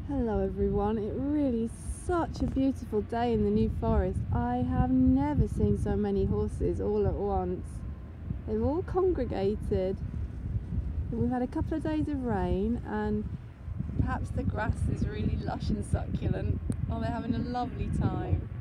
Hello everyone, it really is such a beautiful day in the New Forest. I have never seen so many horses all at once. They've all congregated. We've had a couple of days of rain and perhaps the grass is really lush and succulent. Oh, they're having a lovely time.